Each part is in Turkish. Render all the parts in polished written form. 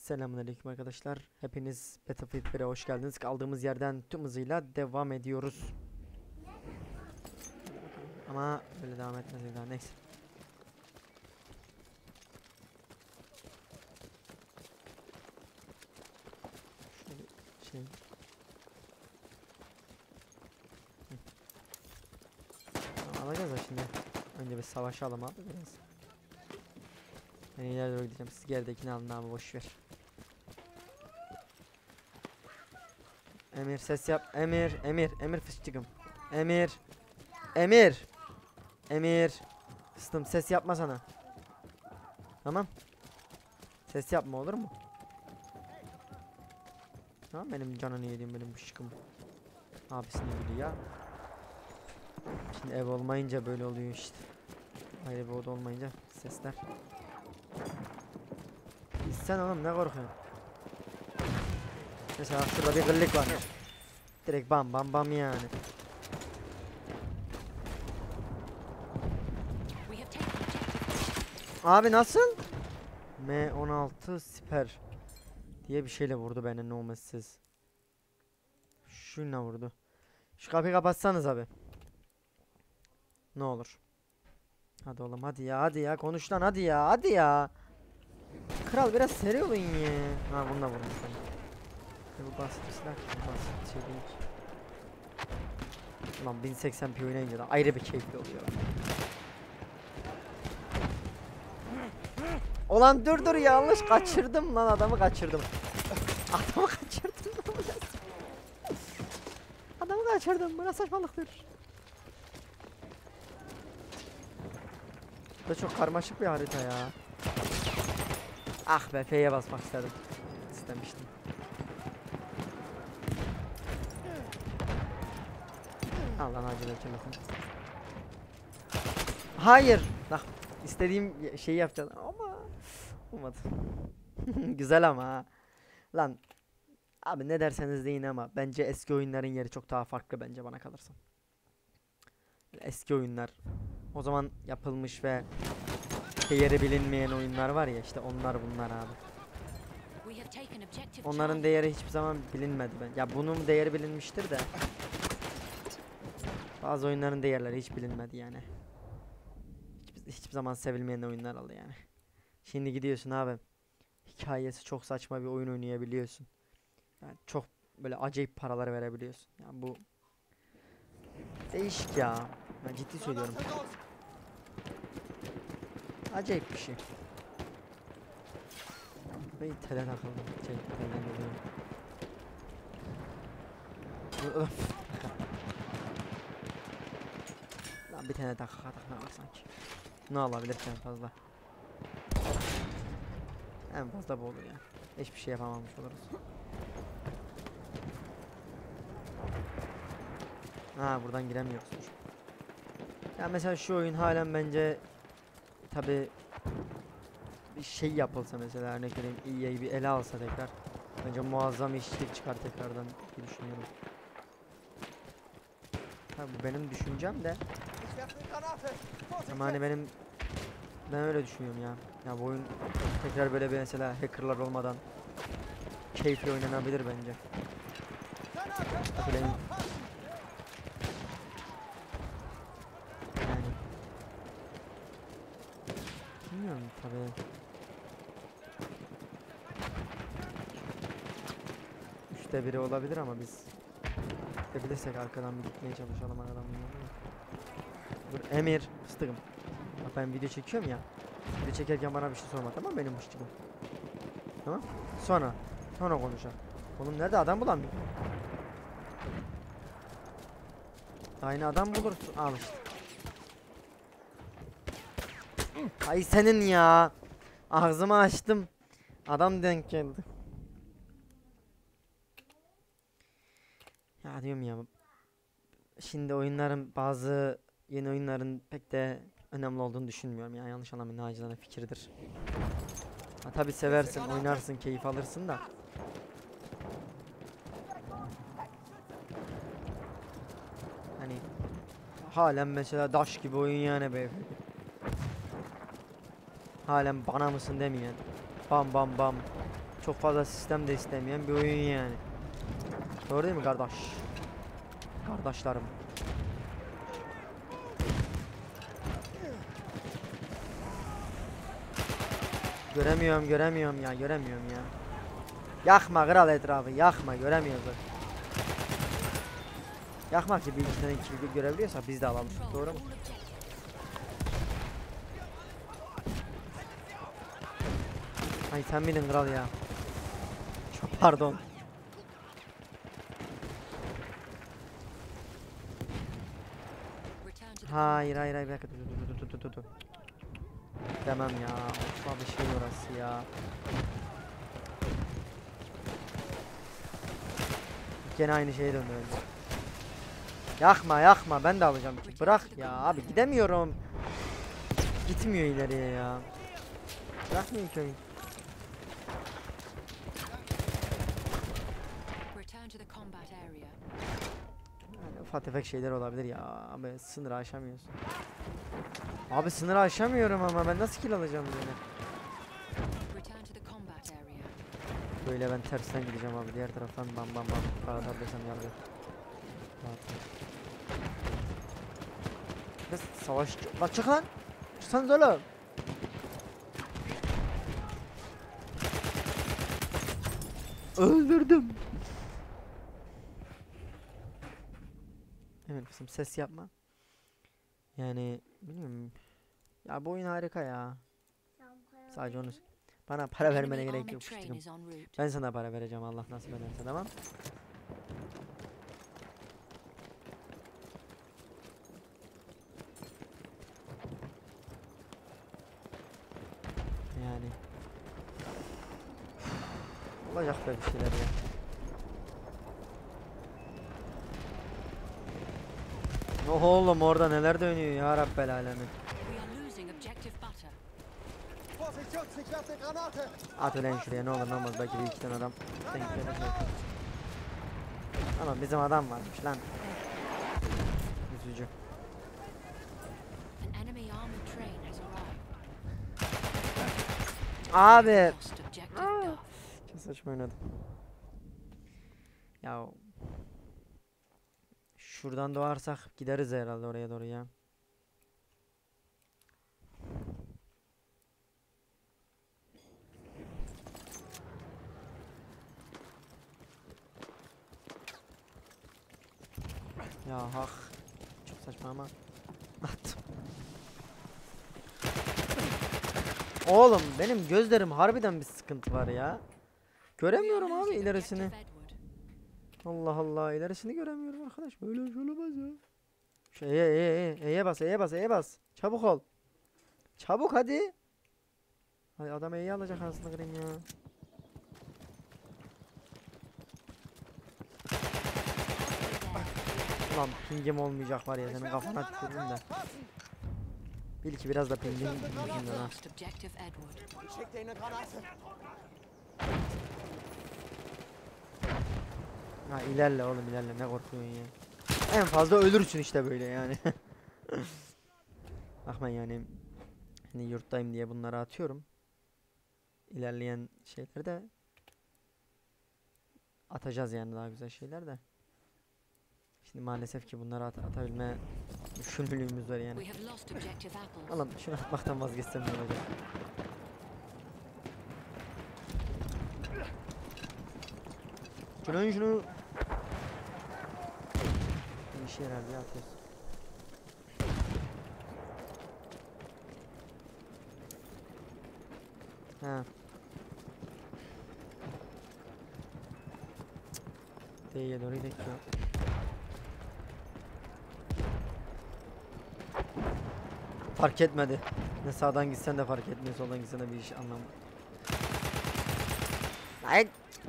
Selamünaleyküm arkadaşlar. Hepiniz Battlefield 1'e hoş geldiniz. Kaldığımız yerden tüm hızıyla devam ediyoruz. Ama böyle devam etmez daha, neyse. Şöyle şey. Tamam, alacağız da şimdi. Önce bir savaşalım abi biraz. Ben ileri doğru gideceğim. Siz geridekini alın abi, boşver. Emir ses yap. Emir fıstıkım. Emir. Fıstım ses yapma sana. Tamam. Ses yapma, olur mu? Tamam, benim canını yediğim benim fışkım. Abisini biliyor ya. Şimdi ev olmayınca böyle oluyor işte. Ayrı bir oda olmayınca sesler. Sen oğlum ne korkuyorsun? Mesela şurada bir gıllık var. Direkt bam bam bam yani. Abi nasıl? M16 siper diye bir şeyle vurdu beni, nometsiz. Şuna vurdu. Şu kapıyı kapatsanız abi. Ne olur. Hadi oğlum, hadi ya konuş lan, hadi ya. Kral biraz seri olun ya. Ha, bununla vurdum seni. Bu basit bir silah, basit şey değil. Ulan 1080p oynayınca da ayrı bir keyifli oluyor. Ulan dur yanlış kaçırdım lan, adamı kaçırdım. Adamı kaçırdım, bu ne saçmalıktır. Bu da çok karmaşık bir harita ya. Ah be, F'ye basmak istemiştim. Al lan, acele etmesin. Hayır. Bak, istediğim şeyi yapacağım ama olmadı. Güzel ama ha. Lan abi, ne derseniz deyin ama bence eski oyunların yeri çok daha farklı, bence bana kalırsa. Eski oyunlar o zaman yapılmış ve değeri bilinmeyen oyunlar var ya, işte onlar bunlar abi. Onların değeri hiçbir zaman bilinmedi ben. Ya bunun değeri bilinmiştir de bazı oyunların değerleri hiç bilinmedi yani. Hiçbir zaman sevilmeyen oyunlar oldu yani. Şimdi gidiyorsun abi, hikayesi çok saçma bir oyun oynayabiliyorsun. Yani çok böyle acayip paralar verebiliyorsun. Yani bu değişik ya. Ben ciddi söylüyorum. Acayip bir şey. Ben tele takıldım. Telden dolayı. Lan bir tane takmak sanki. Ne alabilirken fazla. En fazla bu olur ya. Hiçbir şey yapamamış oluruz. Ha, buradan giremiyorsunuz. Ya mesela şu oyun halen bence tabi bir şey yapılsa, mesela örnek vereyim, EA'yi bir ele alsa tekrar, bence muazzam işlik çıkar tekrardan diye düşünüyorum. Tabi bu benim düşüncem de ama hani ben öyle düşünüyorum ya. Ya bu oyun tekrar böyle bir, mesela hackerlar olmadan keyifli oynanabilir bence. Tabii benim yani bilmiyorum tabii. 3'te biri olabilir ama biz gidebilirsek arkadan bir gitmeye çalışalım aradan. Dur Emir fıstığım. Bak, ben video çekiyorum ya. Video çekerken bana bir şey sorma, tamam benim fıstığım. Tamam? Sonra konuşalım. Oğlum nerede, adam bulamıyor. Aynı adam bulursun. Al işte. Ay senin ya. Ağzımı açtım. Adam denk geldi. Ya diyorum ya. Şimdi bazı yeni oyunların pek de önemli olduğunu düşünmüyorum ya. Yanlış anlamayın, nacizane fikirdir. Ha tabi seversin, oynarsın, keyif alırsın da. Hani halen mesela daş gibi oyun yani beyefendi. Halen bana mısın demeyen. Bam bam bam. Çok fazla sistem de istemeyen bir oyun yani. Doğru değil mi kardeş? Kardeşlerim. Göremiyorum ya, göremiyorum ya. Yakma kral etrafı, yakma, göremiyoruz. Yakma ki bir iki tane kill görebiliyorsak biz de alalım. Doğru mu? Ay sen miydin kral ya? Çok pardon. Hayır bir dakika, dur. Demem ya. Of bir şey orası ya. Gene aynı şeye döndü bence. Yakma, ben de alacağım. Bırak ya abi, gidemiyorum. Gitmiyor ileriye ya. Bırakmayın köyü. Yani ufak tefek şeyler olabilir ya. Abi sınırı aşamıyorsun. Abi sınırı aşamıyorum ama ben nasıl kill alacağım böyle? Böyle ben tersten gideceğim abi, diğer taraftan bam. Kadar desem yargı. Savaş. Lan çık lan. Çıksanız oğlum. Öldürdüm. Evet kızım, ses yapma. Yani bilmiyorum. Ya bu oyun harika ya. Sadece onu. Bana para vermene gerek yok fıştırım. Ben sana para vereceğim Allah nasip ederse, tamam. Yani olacak böyle bir şeyler ya. Oh oğlum, orada neler dönüyor ya Rabbel alemin. At ulan şuraya, ne olur ne olmaz, belki bir iki tane adam denk gelecek. Ama bizim adam varmış lan. Üzücü. Abi. Çok saçma oynadım. Ya şuradan doğarsak gideriz herhalde oraya doğru ya. Ya hak. Çok saçma ama. Attım. Oğlum benim gözlerim harbiden bir sıkıntı var ya. Göremiyorum abi ilerisini. Allah Allah, ilerisini göremiyorum arkadaş. Böyle bir şey olamaz ya. Şu E'ye bas. Çabuk ol. Çabuk hadi. Hadi adam E'yi alacak aslında, kırayım ya. Ulan pingim olmayacak var ya, senin kafana tükürdüm de. Bil ki biraz da pingim yüzünden ha. Ha ilerle oğlum, ilerle, ne korkuyorsun ya. En fazla ölürsün işte böyle yani. Bakma yani. Hani yurttayım diye bunları atıyorum. İlerleyen şeyleri de atacağız yani, daha güzel şeyler de. Şimdi maalesef ki bunları atabilme düşünülüğümüz var yani. Oğlum şunu atmaktan vazgeçsem ne olacak? Şunu. Bir işe yarar diye atıyoruz. Ha. D'ye doğru gidelim. Fark etmedi. Ne sağdan gitsen de fark etmiyor, soldan gitsen de bir iş anlamı. Hayır.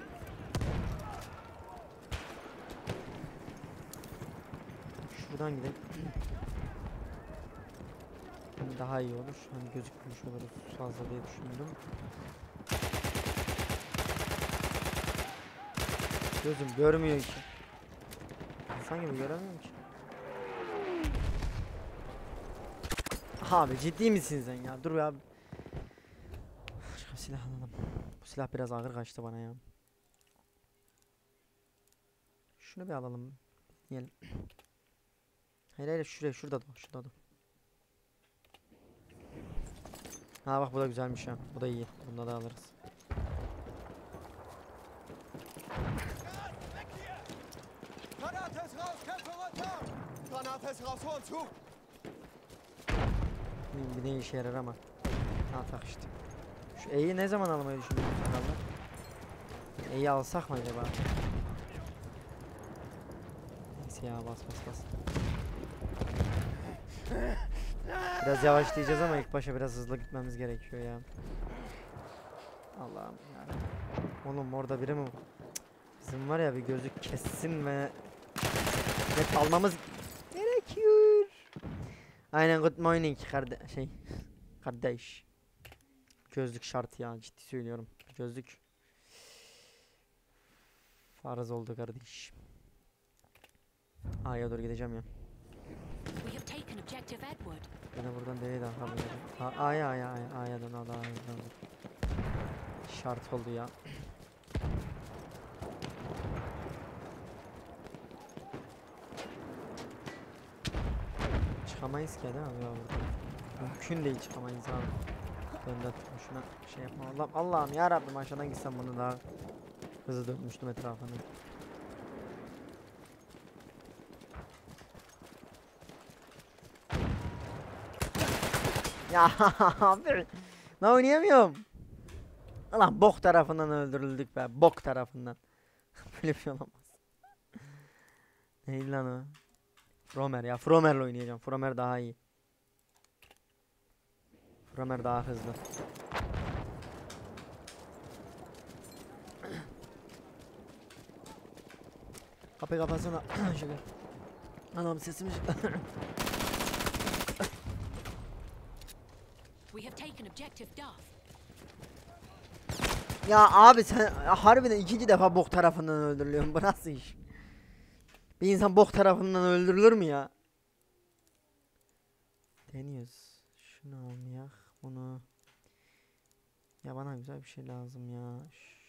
Şuradan gidelim. Hani daha iyi olur. Hani gözükmüş oluruz fazla diye düşündüm. Gözüm görmüyor ki. İnsan gibi göremiyorum ki. Abi ciddi misin sen ya? Dur ya. Başka silah alalım. Bu silah biraz ağır kaçtı bana ya. Şunu bir alalım. Yiyelim. Hayır hayır, şurada dur, şurada dur. Ha bak, bu da güzelmiş ha. Bu da iyi. Bunu da alırız. Bir de işe yarar ama. Ha tak işte. Şu E'yi ne zaman almayı düşünüyorsun herhalde? E'yi alsak mı acaba? Neyse ya, bas. Biraz yavaşlayacağız ama ilk başa biraz hızlı gitmemiz gerekiyor ya. Allah'ım ya. Oğlum orada biri mi? Bizim var ya, bir gözlük kessin ve net almamız gerekiyor. Aynen, good morning kardeş. Gözlük şart ya, ciddi söylüyorum. Gözlük farz oldu kardeş. A'ya doğru gideceğim ya. Beni buradan değil daha. A'ya dön. Şart oldu ya. Çıkamayız ki değil mi ya buradan? Mümkün değil, çıkamayız abi. Döndür şuna şey yapma. Allah'ım ya Rabbim, aşağıdan gitsem bunu daha hızlı dönmüştüm etrafını. Ya abi, ben oynayamıyorum. Ulan bok tarafından öldürüldük be, bok tarafından. Böyle bir şey olamaz. Neydi lan o? Fromer ya, Fromer'le oynayacağım. Fromer daha iyi. Fromer daha hızlı. Kapıyı kapatsana. Şaka. Anam sesimi Ya abi sen harbiden ikinci defa bok tarafından öldürülüyorsun. Bu nasıl iş? Bir insan bok tarafından öldürülür mü ya? Deniyoruz. Şunu almayak. Bunu. Ya bana güzel bir şey lazım ya.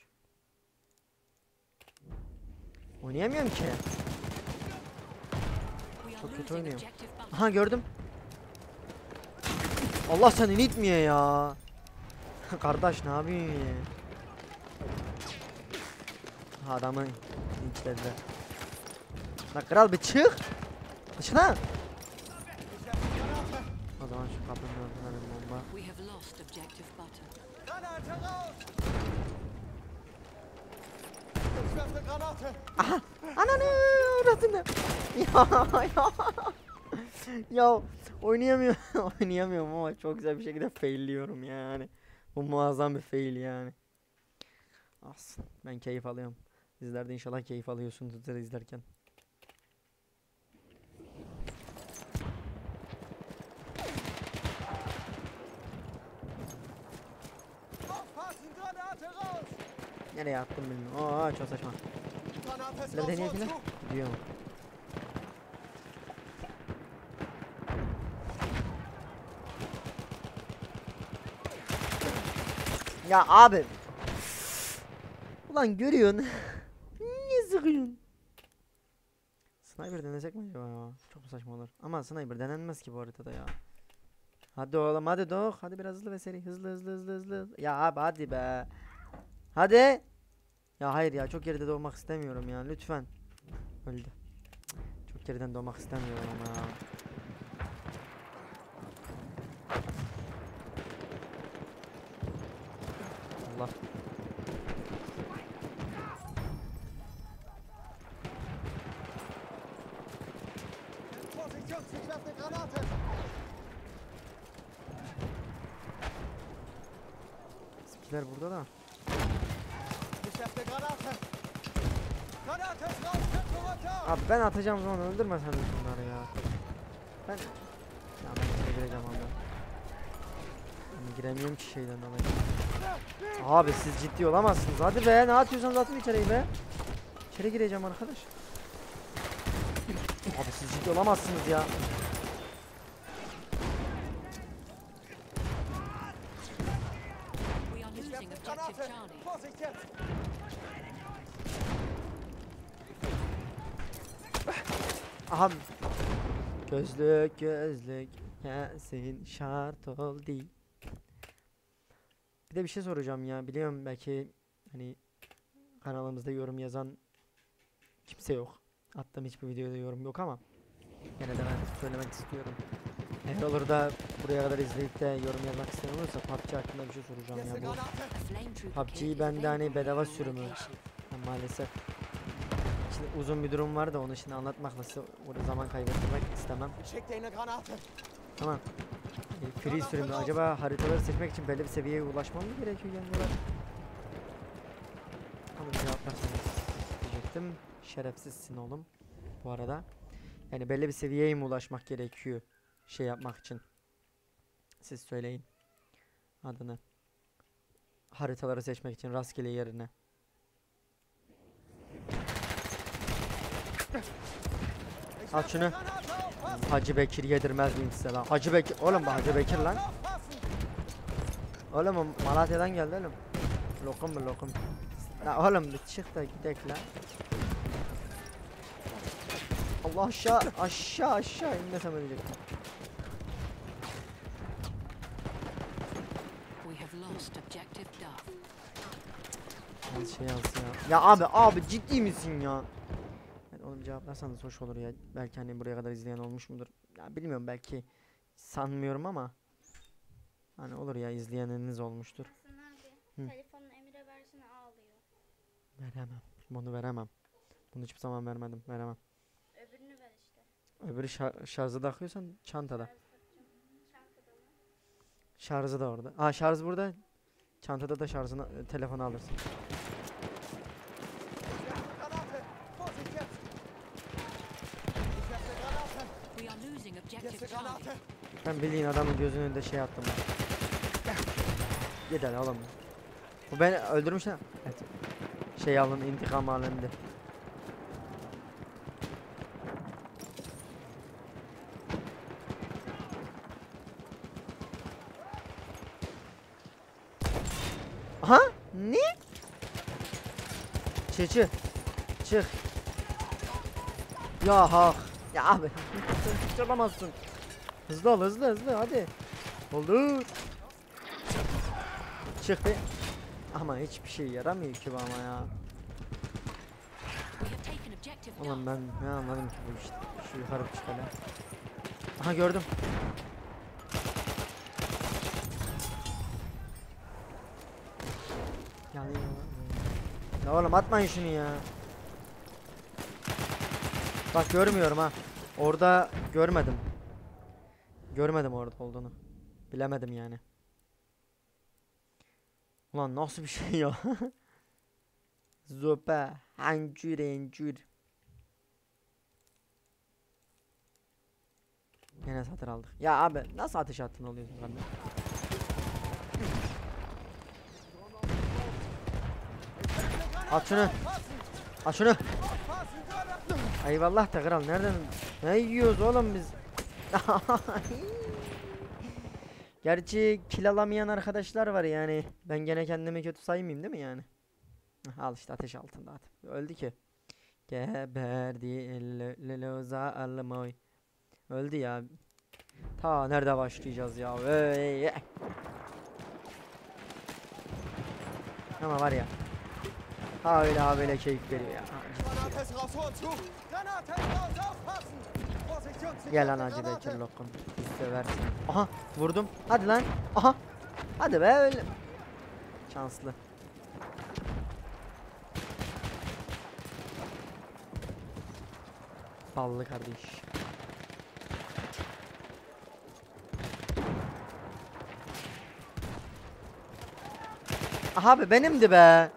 Oynayamıyorum ki. Çok kötü oynuyorum. Aha, gördüm. Allah seni itmiyor ya. Kardeş ne yapıyorsun ya? Adamı linçlediler. La kral bir çık. Dışına. O zaman şu kapının önünden bir bomba. Aha. Ananı orasını. Ya. Ya oynayamıyorum. Oynayamıyorum ama çok güzel bir şekilde failliyorum yani. Bu muazzam bir fail yani. Aslında ben keyif alıyorum. Sizler de inşallah keyif alıyorsunuzdur izlerken. Nereye attım bilmiyorum. Oo çok saçma. Nerede deneyebilir? Gidiyor mu? Ya abi. Ulan görüyorsun. Niye sıkıyorsun? Sniper denesek mi acaba ya? Çok saçma olur. Ama sniper denenmez ki bu haritada ya. Hadi oğlum, hadi dok. Hadi biraz hızlı ve seri. Hızlı. Ya abi hadi be. Hadi. Ya hayır ya, çok geride doğmak istemiyorum ya, lütfen. Öldü. Çok geriden doğmak istemiyorum ama ya. Allah. Bizimkiler burada da. Abi ben atacağım zaman öldürmesen de şunları ya. Ben içeri gireceğim abi. Ben giremiyorum ki şeyden dolayı. Abi siz ciddi olamazsınız. Hadi be, ne atıyorsanız atın içeriye be. İçeri gireceğim arkadaş. Abi siz ciddi olamazsınız ya. Vorsicht jetzt! Aha. Gözlük gözlük gelsin şart oldu. Bir de bir şey soracağım ya. Biliyorum belki hani kanalımızda yorum yazan kimse yok. Attığım hiçbir videoda yorum yok ama gene de ben söylemek istiyorum. Eğer olur da buraya kadar izleyip de yorum yazmak isteyen olursa PUBG hakkında bir şey soracağım ya. Bu PUBG'yi bende hani bedava sürümü maalesef. Şimdi uzun bir durum var da onu şimdi anlatmakla burada zaman kaybetmek istemem. Schick dir eine Granate! Ama free sürümü acaba haritaları seçmek için belli bir seviyeye ulaşmam mı gerekiyor genel? Ama cevap vermeniz diyecektim. Şerefsizsin oğlum bu arada. Yani belli bir seviyeye mi ulaşmak gerekiyor şey yapmak için? Siz söyleyin adını. Haritaları seçmek için rastgele yerine. Al şunu. Hacı Bekir yedirmez miyim size lan? Hacı Bekir oğlum, bu Hacı Bekir lan. Oğlum o Malatya'dan geldi oğlum. Lokum mu lokum? La oğlum bir çık da gidelim lan. Allah aşağı aşağı aşağı inmesem ölecektim. Az şey alsın ya. Ya abi ciddi misin ya? Yani oğlum cevaplarsanız hoş olur ya. Belki hani buraya kadar izleyen olmuş mudur? Ya bilmiyorum, belki sanmıyorum ama hani olur ya, izleyeniniz olmuştur. Abi, telefonunu Emir'e versene, ağlıyor. Veremem. Bunu veremem. Bunu hiçbir zaman vermedim. Veremem. Öbürünü ver işte. Öbürü şarjı takıyorsan çantada. Çantada mı? Şarjı da orada. Aa, şarj burada. Çantada da şarjını telefonu alırsın. Granate! Vorsicht jetzt! Ich werfe eine Granate! We are losing Hier ist objective eine Charlie. Granate! Ben bildiğin adamın gözünün önünde şey attım ben. Gider oğlum. Bu beni öldürmüş ha. Evet. Şey alın, intikam alındı. Aha! Ne? Çık. Çık. Ya ha. Ya abi. Sen çıkamazsın. Hızlı ol, hızlı hadi. Oldu. Çık be. Ama hiçbir şey yaramıyor ki bu ama ya. We have taken objective Ulan Duff. ben ne anladım ki bu işte. Şu yukarı bir çıkalım. Aha gördüm. Yani ya oğlum atmayın şunu ya. Bak görmüyorum ha. Orada görmedim. Görmedim orada olduğunu. Bilemedim yani. Ulan nasıl bir şey ya? Zopa, hancur encur. Yine satır aldık. Ya abi nasıl ateş attın oluyorsun kardeşim? At şunu. At şunu. Eyvallah da kral, nereden? Ne yiyoruz oğlum biz? Gerçi kill alamayan arkadaşlar var yani. Ben gene kendimi kötü saymayayım değil mi yani? Al işte ateş altında at. Öldü ki. Geberdi leloza almoy. Öldü ya. Ta nerede başlayacağız ya? Ama var ya. Ha böyle keyif veriyor ya. Granate ist raus, Horn zu! Granate ist raus, aufpassen! Vorsicht, Jungs! ich Gel werfe lan eine Hacı Granate! Bekir lokum. Seversin. Aha vurdum. Hadi lan. Aha. Hadi be öyle. Şanslı. Ballı kardeş. Aha be benimdi be.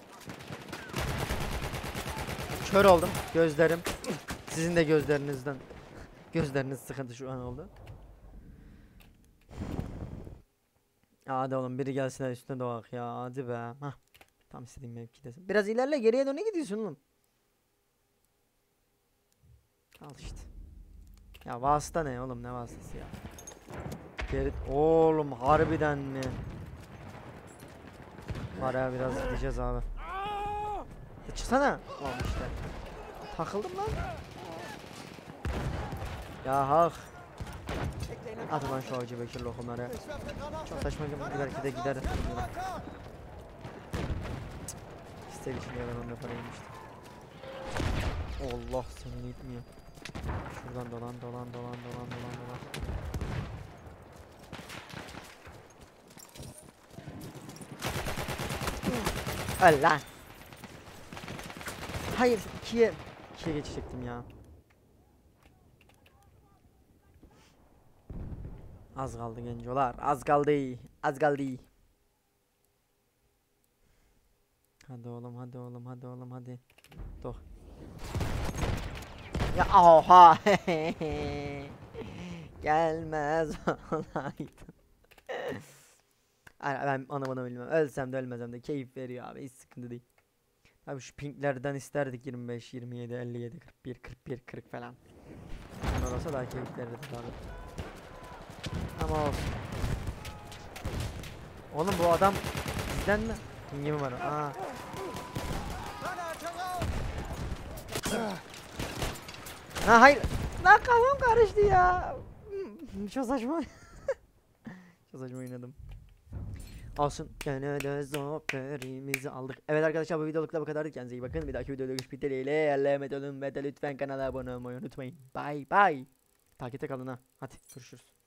Kör oldum. Gözlerim. Sizin de gözlerinizden. Gözleriniz sıkıntı şu an oldu. Hadi oğlum biri gelsin de üstüne doğak ya. Hadi be. Hah. Tam istediğim mevkidesin. Biraz ilerle, geriye döne gidiyorsun oğlum. Al işte. Ya vasıta ne oğlum, ne vasıtası ya. Geri... Oğlum harbiden mi? Var ya biraz gideceğiz abi. Çıksana. Tamam işte. Takıldım lan. Ya hak. At lan şu Hacı Bekir lokumları. Ich werfe Granate. Çok saçma belki de gider. Granate! İster için ya ben onunla para yemiştim. Allah seni gitmiyor. Şuradan dolan. Öl lan. Hayır ikiye geçecektim ya. Az kaldı gencolar. Az kaldı. Hadi oğlum hadi. Dur. Ya oha. Gelmez olaydı. Ben anamını bilmem. Ölsem de ölmesem de keyif veriyor abi. Hiç sıkıntı değil. Abi şu pinklerden isterdik 25, 27, 57, 41, 40 falan. Onlar olsa daha keyif verirdi abi. Ama olsun. Oğlum bu adam bizden mi? Pingi mi var? Aa. Granate raus! Ha hayır. Lan kafam karıştı ya. Çok saçma. Çok saçma oynadım. Olsun. Gene de zaferimizi aldık. Evet arkadaşlar bu videolukta bu kadardı. Kendinize iyi bakın. Bir dahaki videoda görüşmek dileğiyle. Allah'a emanet olun ve de lütfen kanala abone olmayı unutmayın. Bye bye. Takipte kalın ha. Hadi görüşürüz.